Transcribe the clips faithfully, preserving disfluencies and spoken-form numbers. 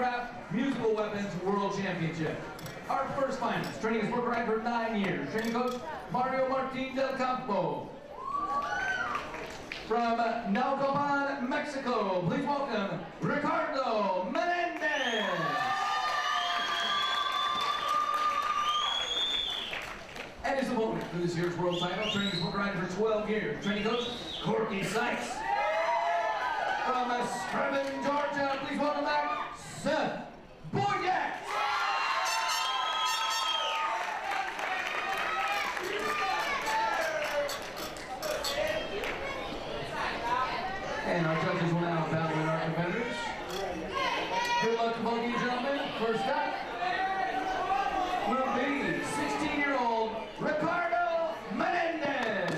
Choreographed Musical Weapons World Championship. Our first finalist, training his work right for nine years. Training coach, Mario Martin del Campo. From Naucalpan, Mexico, please welcome Ricardo Menendez. And his opponent for this year's world title, training his work right for twelve years. Training coach, Corky Sykes. From Screven, Georgia, please welcome back Seth Boyette. And our judges will now battle with our competitors. Good luck to both of you gentlemen. First up will be sixteen-year-old Ricardo Menendez.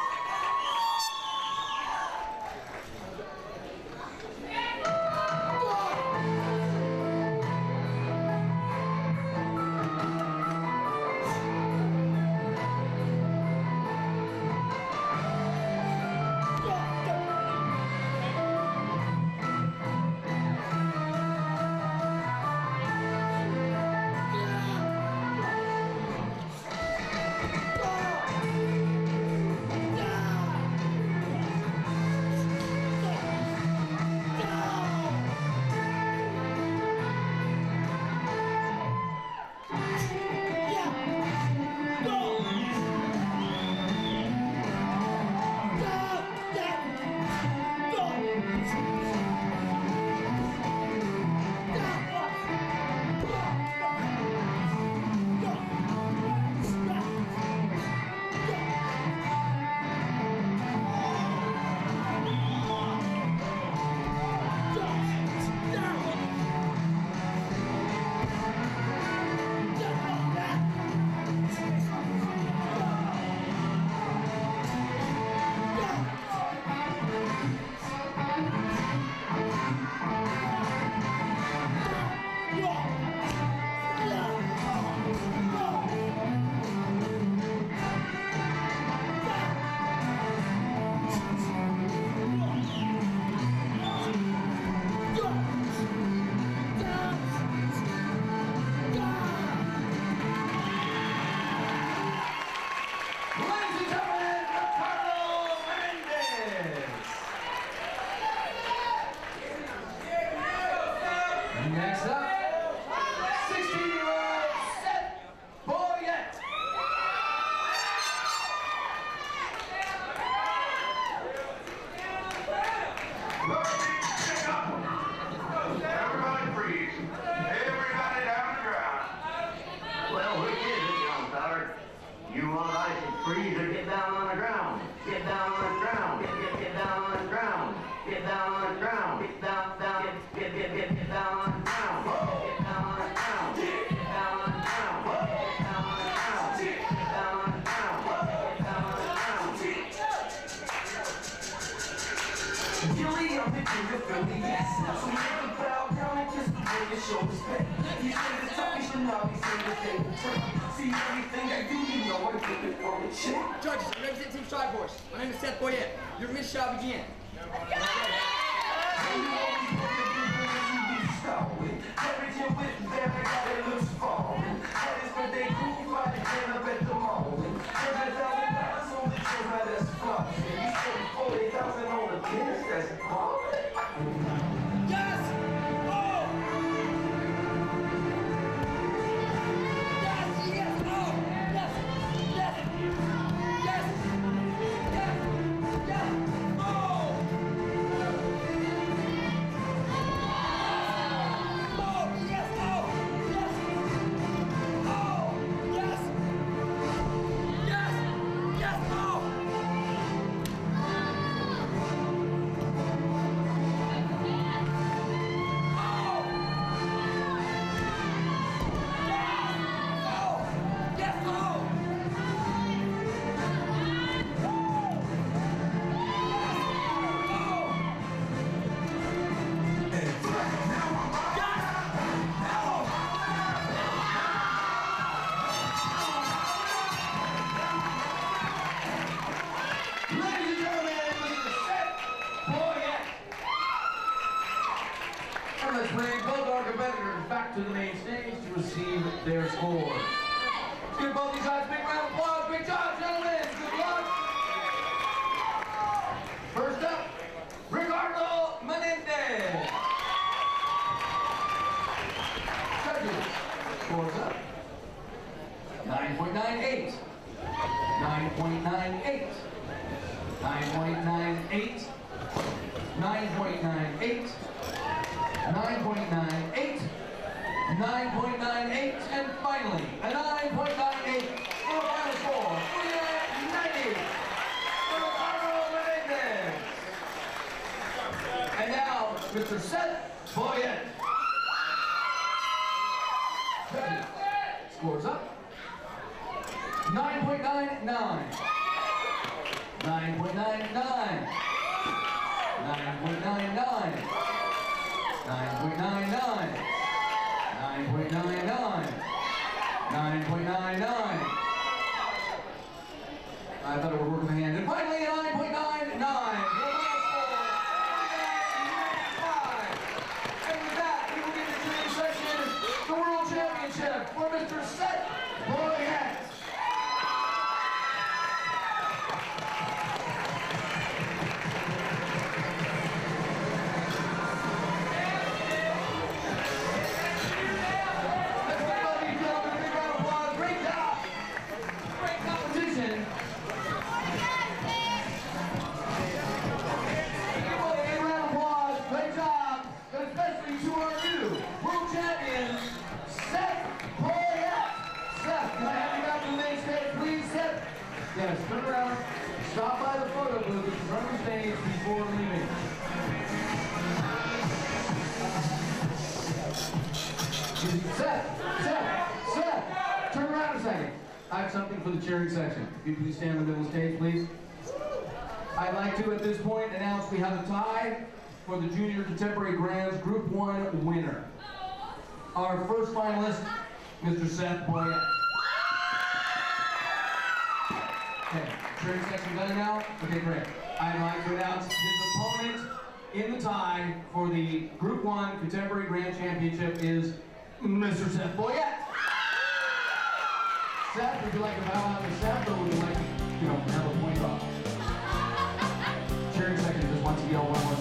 Next up, sixteen-year-old Seth Boyette. Everybody freeze. Everybody down the ground. Well, which is it, young feller? You want ice and freeze or get down on the ground? Get down on the ground. Get, get, get down on the ground. Get down on the ground. Get down, down, get, get, get, get, get down on the ground. Get down on the ground. Get down on the ground. Get down on the ground. Get down on the ground. Get down on the ground. Julie, I'm picking your Philly, yes. So make the crowd down and kiss the boy and show respect. You say the tough, you should not be saying the thing. See everything I do, you know I'm looking for a chick. Judges, I represent Team Strike Force. My name is Seth Boyette. Your mission shall begin. Yes! Oh! Yes, yes, oh! Yes, yes, yes, yes, yes, oh! their score. Let's give both these guys a big round of applause. Great job, gentlemen. Good luck. First up, Ricardo Menendez. Judges, scores up. nine point nine eight. nine point nine eight. nine point nine eight. nine point nine eight. nine point nine eight. nine point nine eight. And finally, a nine point nine eight for a final score. forty-nine ninety for Ricardo Menendez. And now, Mister Seth Boyette. Scores up. nine point nine nine. nine point nine nine. nine point nine nine. nine point nine nine. nine point nine nine. nine point nine nine. I thought it would work in the hand. And finally, a nine point nine nine. And with that, we will get into the section, the World Championship for Mister Seth Boyette. Yes, turn around, stop by the photo booth in front of the stage before leaving. Seth, Seth, Seth, turn around a second. I have something for the cheering section. If you please stand in the middle of the stage, please. I'd like to, at this point, announce we have a tie for the Junior Contemporary Grands Group one winner. Our first finalist, Mister Seth Boyette. Okay, cheering section better now? Okay, great. I'd like to announce his opponent in the tie for the Group one Contemporary Grand Championship is Mister Seth Boyette. Seth, would you like to bow out to Seth, or would you like to, you know, have a point off? Cheering section just wants to yell one more